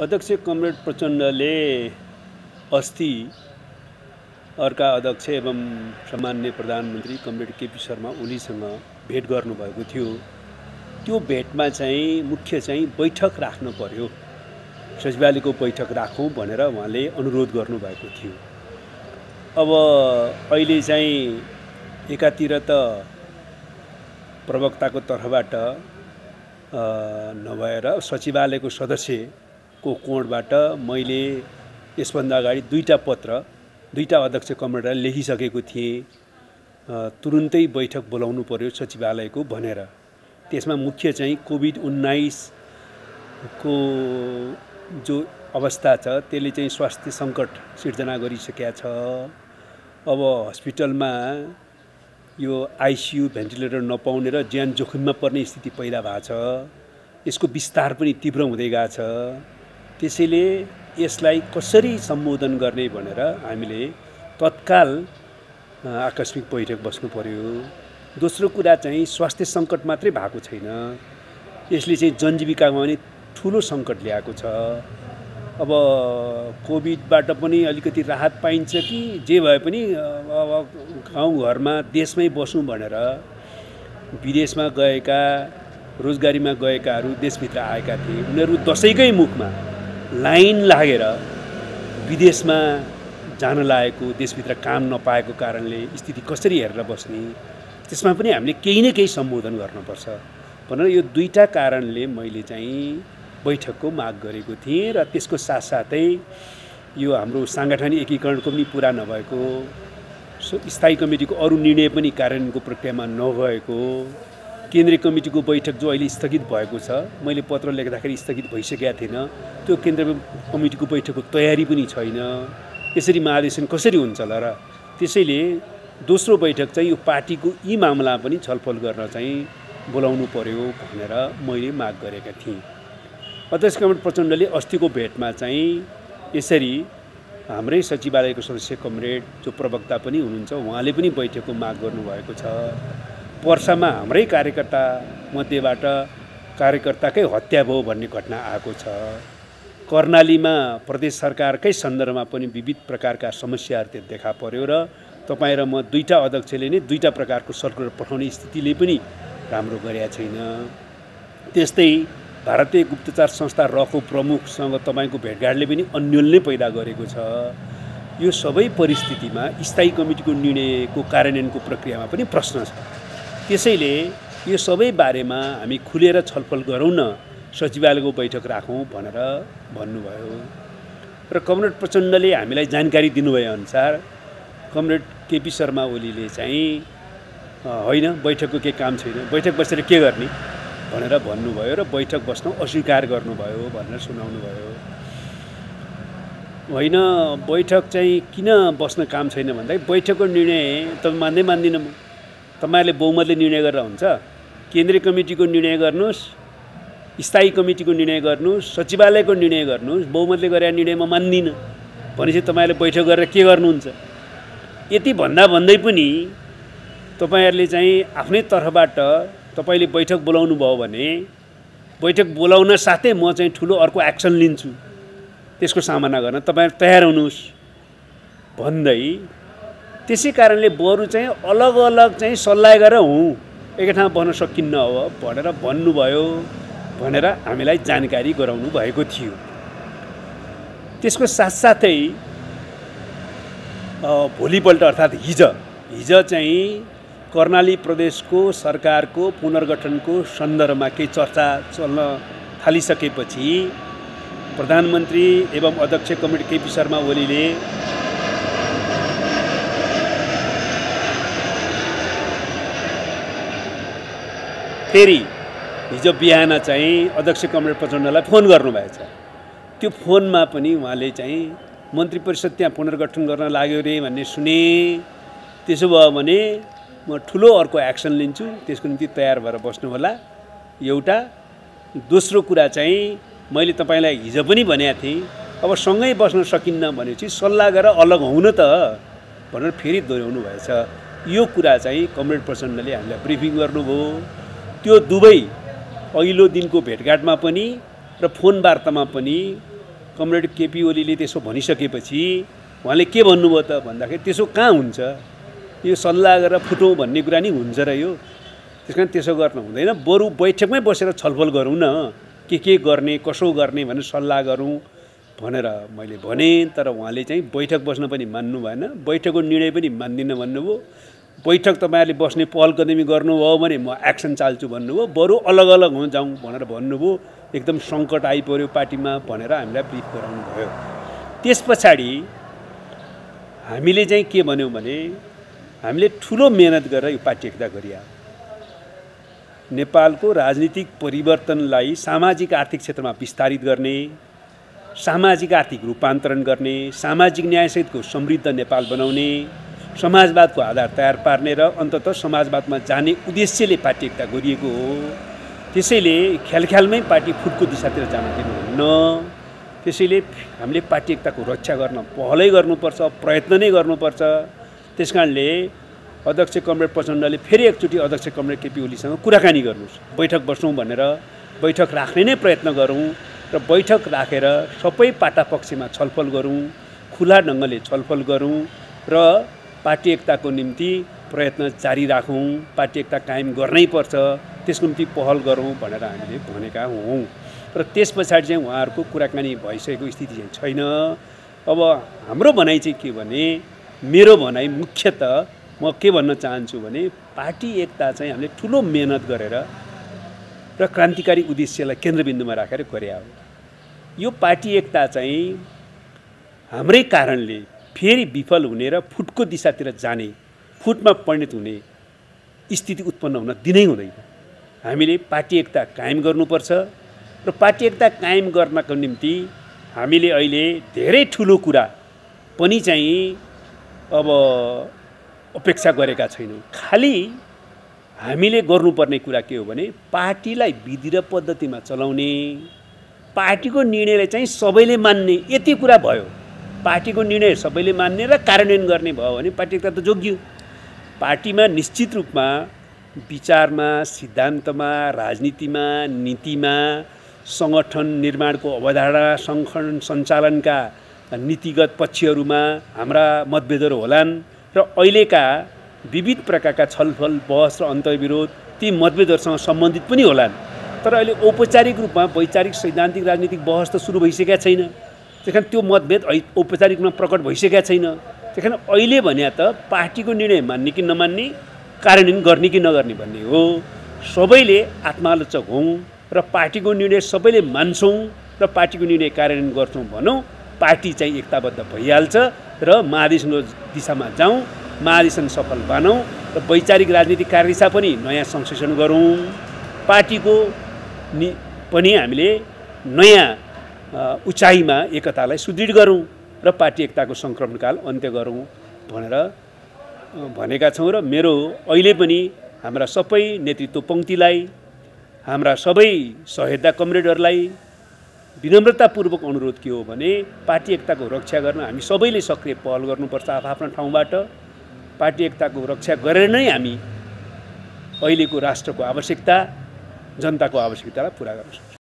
अध्यक्ष कमरेड प्रचण्डले अस्ति अर्का अध्यक्ष एवं सम्माननीय प्रधानमन्त्री कमरेड केपी शर्मा ओलीसँग भेट गर्नुभएको थियो। त्यो भेटमा चाहिँ मुख्य चाहिँ बैठक राख्नु पर्यो, सचिवालयको बैठक राखौँ भनेर उहाँले अनुरोध गर्नुभएको थियो। अब अहिले चाहिँ एकातिर त प्रवक्ताको तर्फबाट नभएर सचिवालयको सदस्यको कोणबाट मैले यसभन्दा अगाडि दुईटा अध्यक्ष कमरेडलाई लेखिसकेको थिएँ, तुरुन्तै बैठक बोलाउनु पर्यो सचिवालयको भनेर। त्यसमा मुख्य चाहिँ कोभिड-19 को जो अवस्था छ त्यसले चाहिँ स्वास्थ्य सङ्कट सिर्जना गरिसकेका छ। अब हस्पिटलमा यो आइसियु भेन्टिलेटर नपाउने र ज्यान जोखिममा पर्ने स्थिति पैदा भएको छ। यसको विस्तार पनि तीव्र हुँदै गएको छ। त्यसैले यसलाई कसरी सम्बोधन गर्ने भनेर हामीले तत्काल आकस्मिक बैठक बस्नु पर्यो। दोस्रो कुरा चाहिँ स्वास्थ्य सङ्कट मात्रै भएको छैन, यसले चाहिँ जनजीविकामा पनि ठुलो सङ्कट ल्याएको छ। अब कोभिडबाट पनि अलिकति राहत पाइन्छ कि जे भए पनि गाउँघरमा देशमै बसौँ भनेर विदेशमा गएका रोजगारीमा गएकाहरू देशभित्र आएका थिए। उनीहरू दसैँकै मुखमा लाइन लागेर विदेशमा जान लागेको, देशभित्र काम नपाएको कारणले स्थिति कसरी हेरेर बस्ने, त्यसमा पनि हामीले केही न केही सम्बोधन गर्नुपर्छ भनेर यो दुईटा कारणले मैले चाहिँ बैठकको माग गरेको थिएँ। र त्यसको साथसाथै यो हाम्रो साङ्गठनिक एकीकरणको पनि पुरा नभएको, स्थायी कमिटीको अरू निर्णय पनि कार्यान्वयनको प्रक्रियामा नगएको, केन्द्रीय कमिटीको बैठक जो अहिले स्थगित भएको छ, मैले पत्र लेख्दाखेरि स्थगित भइसकेका थिएन, त्यो केन्द्रीय कमिटीको बैठकको तयारी पनि छैन। यसरी महाधिवेशन कसरी हुन्छ होला र? त्यसैले दोस्रो बैठक चाहिँ यो पार्टीको यी मामला पनि छलफल गर्न चाहिँ बोलाउनु पर्यो भनेर मैले माग गरेका थिएँ। अध्यक्ष कमरेड प्रचण्डले अस्तिको भेटमा चाहिँ यसरी हाम्रै सचिवालयको सदस्य कमरेड जो प्रवक्ता पनि हुनुहुन्छ उहाँले पनि बैठकको माग गर्नुभएको छ। पर्सामा हाम्रै कार्यकर्ता मध्येबाट कार्यकर्ताकै हत्या भयो भन्ने घटना आएको छ। कर्णालीमा प्रदेश सरकारकै सन्दर्भमा पनि विविध प्रकारका समस्याहरू देखा पर्यो र तपाईँ र म दुईटा अध्यक्षले नै दुईटा प्रकारको सर्कुलर पठाउने स्थितिले पनि राम्रो गरेका छैन। त्यस्तै भारतीय गुप्तचर संस्था रको प्रमुखसँग तपाईँको भेटघाटले पनि अन्यल नै पैदा गरेको छ। यो सबै परिस्थितिमा स्थायी कमिटीको निर्णयको कार्यान्वयनको प्रक्रियामा पनि प्रश्न छ। त्यसैले यो सबै बारेमा हामी खुलेर छलफल गरौँ न, सचिवालयको बैठक राखौँ भनेर भन्नुभयो। र कमरेड प्रचण्डले हामीलाई जानकारी दिनुभए अनुसार कमरेड केपी शर्मा ओलीले चाहिँ होइन बैठकको केही काम छैन, बैठक बसेर के गर्ने भनेर भन्नुभयो र बैठक बस्न अस्वीकार गर्नुभयो भनेर सुनाउनु भयो। होइन बैठक चाहिँ किन बस्न काम छैन भन्दाखेरि बैठकको निर्णय तपाईँ मान्दिनँ म। तपाईँहरूले बहुमतले निर्णय गरेर हुन्छ? केन्द्रीय कमिटीको निर्णय गर्नुहोस्, स्थायी कमिटीको निर्णय गर्नुहोस्, सचिवालयको निर्णय गर्नुहोस्, बहुमतले गरेर निर्णय म मान्दिनँ भनेपछि तपाईँहरूले बैठक गरेर के गर्नुहुन्छ? यति भन्दै पनि तपाईँहरूले चाहिँ आफ्नै तर्फबाट तपाईँले बैठक बोलाउनु भयो भने बैठक बोलाउन साथै म चाहिँ ठुलो अर्को एक्सन लिन्छु त्यसको सामना गर्न तपाईँहरू तयार हुनुहोस् भन्दै, त्यसै कारणले बरु चाहिँ अलग अलग चाहिँ सल्लाह गरेर एकै ठाउँमा बस्न सकिन्न हो भनेर भन्नुभयो भनेर हामीलाई जानकारी गराउनु भएको थियो। त्यसको साथसाथै भोलिपल्ट अर्थात् हिज चाहिँ कर्णाली प्रदेशको सरकारको पुनर्गठनको सन्दर्भमा केही चर्चा चल्न थालिसकेपछि प्रधानमन्त्री एवं अध्यक्ष कमरेड केपी शर्मा ओलीले फेरि हिजो बिहान चाहिँ अध्यक्ष कमरेड प्रचण्डलाई फोन गर्नुभएछ। त्यो फोनमा पनि उहाँले चाहिँ मन्त्री परिषद त्यहाँ पुनर्गठन गर्न लाग्यो रे भन्ने सुने, त्यसो भयो भने म ठुलो अर्को एक्सन लिन्छु, त्यसको निम्ति तयार भएर बस्नु होला एउटा। दोस्रो कुरा चाहिँ मैले तपाईँलाई हिजो पनि भनेको थिएँ, अब सँगै बस्न सकिन्न भनेपछि सल्लाह गरेर अलग हुन त भनेर फेरि दोहोऱ्याउनु भएछ। यो कुरा चाहिँ कमरेड प्रचण्डले हामीलाई ब्रिफिङ गर्नुभयो। त्यो दुवै अघिल्लो दिनको भेटघाटमा पनि र फोन वार्तामा पनि कमरेड केपी ओलीले त्यसो भनिसकेपछि उहाँले के भन्नुभयो त भन्दाखेरि त्यसो कहाँ हुन्छ, यो सल्लाह गरेर फुटौँ भन्ने कुरा नि हुन्छ र यो। त्यस कारण त्यसो गर्न हुँदैन, बरु बैठकमै बसेर छलफल गरौँ न, के गर्ने कसो गर्ने भनेर सल्लाह गरौँ भनेर मैले भने। तर उहाँले चाहिँ बैठक बस्न पनि मान्नु भएन, बैठकको निर्णय पनि मान्दिनँ भन्नुभयो। बैठक तपाईँहरूले बस्ने पहल कदमी गर्नुभयो भने म एक्सन चाल्छु भन्नुभयो, बरु अलग अलग जाउँ भनेर भन्नुभयो। एकदम सङ्कट आइपर्यो पार्टीमा भनेर हामीलाई ब्रिफ गराउनु भयो। त्यस पछाडि हामीले चाहिँ के भन्यौँ भने हामीले ठुलो मेहनत गरेर यो पार्टी एकता गरिया, नेपालको राजनीतिक परिवर्तनलाई सामाजिक आर्थिक क्षेत्रमा विस्तारित गर्ने, सामाजिक आर्थिक रूपान्तरण गर्ने, सामाजिक न्यायसहितको समृद्ध नेपाल बनाउने, समाजवादको आधार तयार पार्ने र अन्ततः समाजवादमा जाने उद्देश्यले पार्टी एकता गरिएको हो। त्यसैले ख्यालख्यालमै पार्टी फुटको दिशातिर जान दिनुहुन्न। त्यसैले हामीले पार्टी एकताको रक्षा गर्न पहलै गर्नुपर्छ, प्रयत्न नै गर्नुपर्छ। त्यसकारणले अध्यक्ष कमरेड प्रचण्डले फेरि एकचोटि अध्यक्ष कमरेड केपी ओलीसँग कुराकानी गर्नुहोस्, बैठक बसौँ भनेर बैठक राख्ने नै प्रयत्न गरौँ र बैठक राखेर सबै पाटापक्षमा छलफल गरौँ, खुला ढङ्गले छलफल गरौँ र पार्टी एकताको निम्ति प्रयत्न जारी राखौँ। पार्टी एकता कायम गर्नै पर्छ, त्यसको निम्ति पहल गरौँ भनेर हामीले भनेका हौँ। र त्यस पछाडि चाहिँ उहाँहरूको कुराकानी भइसकेको स्थिति चाहिँ छैन। अब हाम्रो भनाइ चाहिँ के भने, मेरो भनाइ मुख्यतः म के भन्न चाहन्छु भने पार्टी एकता चाहिँ हामीले ठुलो मेहनत गरेर र क्रान्तिकारी उद्देश्यलाई केन्द्रबिन्दुमा राखेर गरे हो। यो पार्टी एकता चाहिँ हाम्रै कारणले फेरि विफल हुने र फुटको दिशातिर जाने, फुटमा परिणत हुने स्थिति उत्पन्न हुन दिनै हुँदैन। हामीले पार्टी एकता कायम गर्नुपर्छ र पार्टी एकता कायम गर्नको निम्ति हामीले अहिले धेरै ठुलो कुरा पनि चाहिँ अब अपेक्षा गरेका छैनौँ। खालि हामीले गर्नुपर्ने कुरा के हो भने पार्टीलाई विधि र पद्धतिमा चलाउने, पार्टीको निर्णयलाई चाहिँ सबैले मान्ने, यति कुरा भयो। पार्टीको निर्णय सबैले मान्ने र कार्यान्वयन गर्ने भयो भने पार्टी एकता त जोगियो। पार्टीमा निश्चित रूपमा विचारमा, सिद्धान्तमा, राजनीतिमा, नीतिमा, सङ्गठन निर्माणको अवधारणा, सङ्गठन सञ्चालनका नीतिगत पक्षहरूमा हाम्रा मतभेदहरू होलान् र अहिलेका विविध प्रकारका छलफल, बहस र अन्तर्विरोध ती मतभेदहरूसँग सम्बन्धित पनि होलान्। तर अहिले औपचारिक रूपमा वैचारिक सैद्धान्तिक राजनीतिक बहस त सुरु भइसकेका छैन। त्यस कारण त्यो मतभेद औपचारिक रूपमा प्रकट भइसकेका छैन। त्यस कारण अहिले भने त पार्टीको निर्णय मान्ने कि नमान्ने, कार्यान्वयन गर्ने कि नगर्ने भन्ने हो। सबैले आत्मालोचक हौँ र पार्टीको निर्णय सबैले मान्छौँ र पार्टीको निर्णय कार्यान्वयन गर्छौँ भनौँ, पार्टी चाहिँ एकताबद्ध भइहाल्छ र महाधिवेशनको दिशामा जाउँ, महाधिवेशन सफल बनाऊँ र वैचारिक राजनीतिक कार्यदिशा पनि नयाँ संश्लेषण गरौँ। पार्टीको पनि हामीले नयाँ उचाइमा एकतालाई सुदृढ गरौँ र पार्टी एकताको सङ्क्रमणकाल अन्त्य गरौँ भनेर भनेका छौँ। र मेरो अहिले पनि हाम्रा सबै नेतृत्व पङ्क्तिलाई, हाम्रा सबै सहयोद्धा कमरेडहरूलाई विनम्रतापूर्वक अनुरोध के हो भने पार्टी एकताको रक्षा गर्न हामी सबैले सक्रिय पहल गर्नुपर्छ। आफ्नो ठाउँबाट पार्टी एकताको रक्षा गरेर नै हामी अहिलेको राष्ट्रको आवश्यकता, जनताको आवश्यकतालाई पुरा गर्न सक्छौँ।